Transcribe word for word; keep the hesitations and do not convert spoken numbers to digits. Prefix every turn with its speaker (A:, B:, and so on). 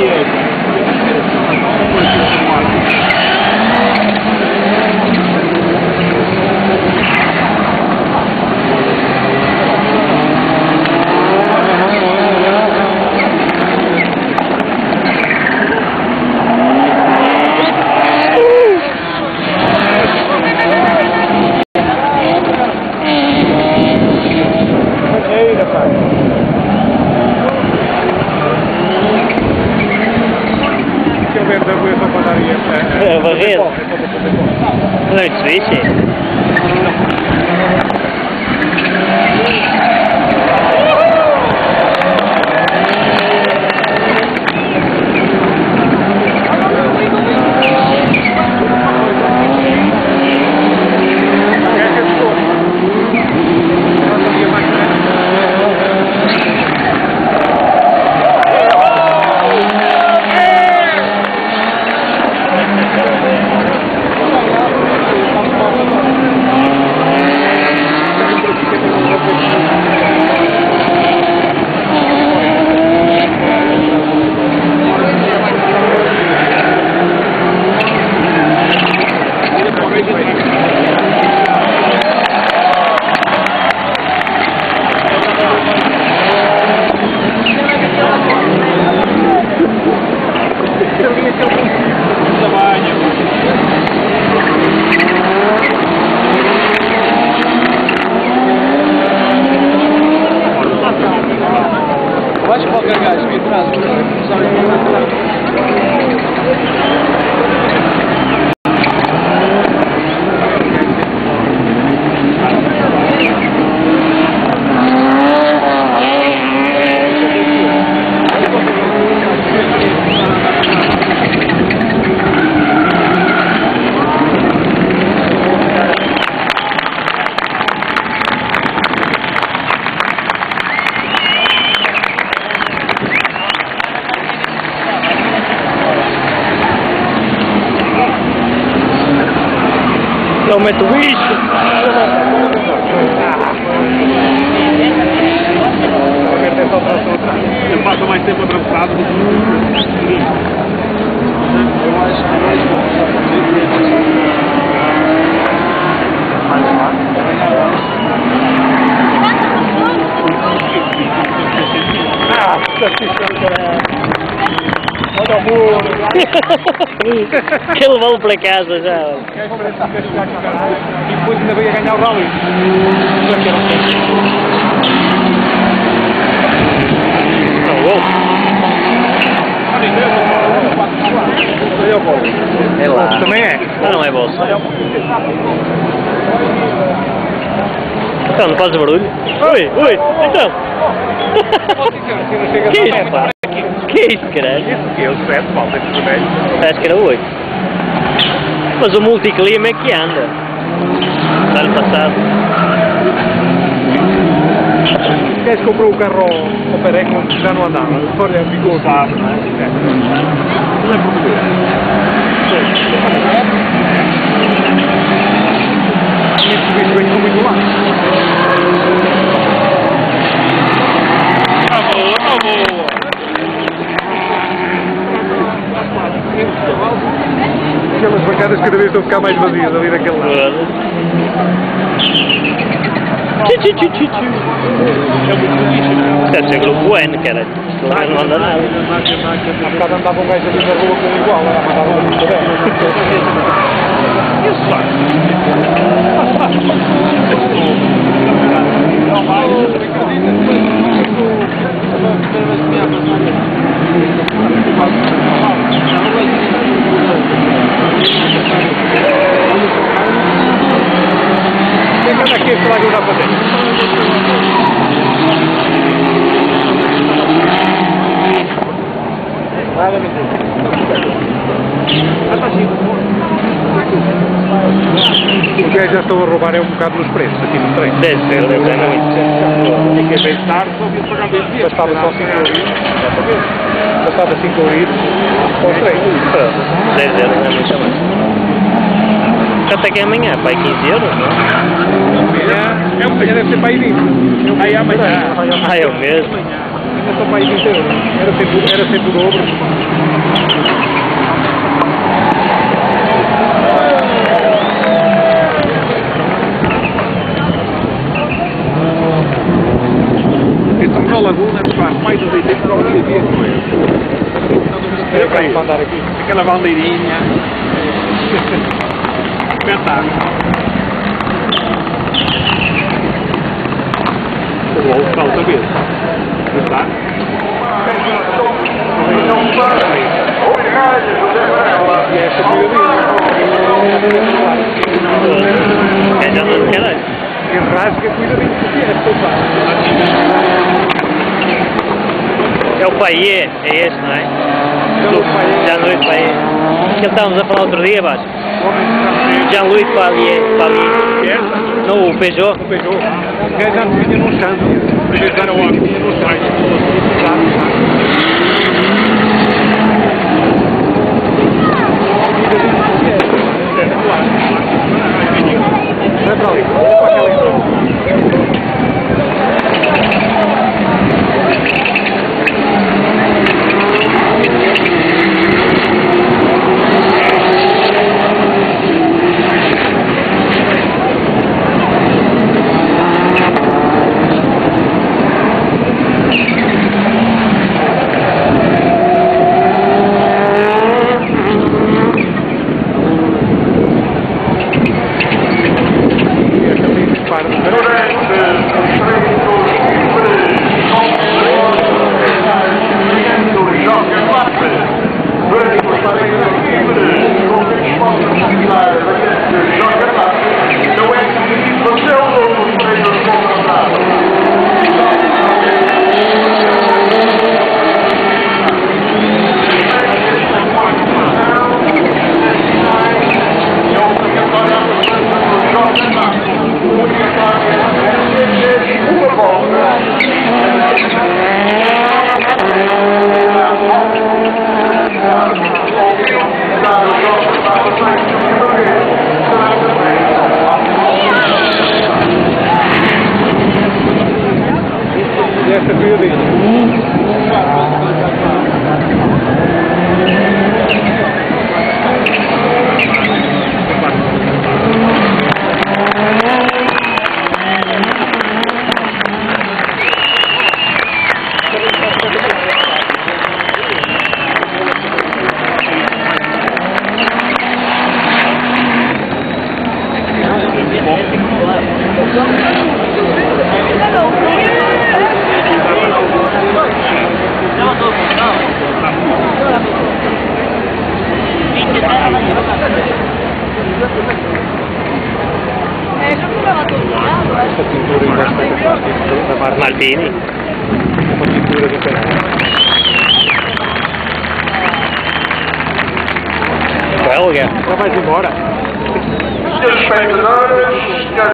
A: É, barreiro. Não é isso, Não mete o bicho!
B: Eu passo mais tempo atravessado do que eu acho que mais olha o muro!
A: Que levá-lo para casa já.
B: E depois ainda veio a ganhar o rally.
A: É lá.
B: Também é?
A: Não, não é bolsa. Então, não faz barulho? Ui, ui, então. Que é isso, pá? Que é isso, caralho?
B: Isso que é o sete, malta, esse vermelho.
A: Parece que era oito. Mas o multiclima é que anda. No ano passado.
B: O gajo comprou o carro ao Pereco onde já não andava. Olha, ficou sabe, não é? Não é português. Esse bicho vem com muito lá. Tá boa, tá boa. Aquelas bancadas cada vez estão a ficar mais vazias ali daquele lado.
A: Tchu, tchu, tchu, tchu. Deve ser grupo N, caralho. Lá não anda nada.
B: Há bocado andava um gajo ali na rua com igual, lá mandava uma muito bem. Isso vai. Não vai, não acredita. Quem anda aqui esse lado dá para ver? Nada, meu Deus. O que já estão a roubar é um bocado nos preços aqui no trem.
A: Deve ser, deve ser muito.
B: Fiquei bem tarde, só vi pagar bem dinheiro. Bastava só cinco euros. Bastava cinco euros para o trem.
A: dez euros é muito mais. Quanto é que é amanhã? Vai quinze euros, não?
B: Amanhã, é amanhã deve ser para ir vinte. Aí amanhã.
A: Ah, é o mesmo.
B: Ainda são para aí vinte euros. Era sempre, era sempre o dobro. Estamos na laguna, faz mais de oitenta horas de dia. É para andar aqui. Aquela bandeirinha. Espetáculo. O outro está outra vez. Não está? E esta
A: É já não quero.
B: Quem rasga, cuida bem de esta.
A: É o Paiê, é este, não é? Jean-Louis Paiê. Que estávamos a falar outro dia, Baixo. Jean-Louis Paiê. Não, o Peugeot.
B: O Peugeot. O gajo antes vinha num stand. O gajo antes vinha num stand. Vai para ali. Esta foi a dele. Esta pintura ainda está da marca
A: Alpini.
B: uma pintura do canal.
A: Belga.
B: Já vais embora?
C: Senhores espectadores,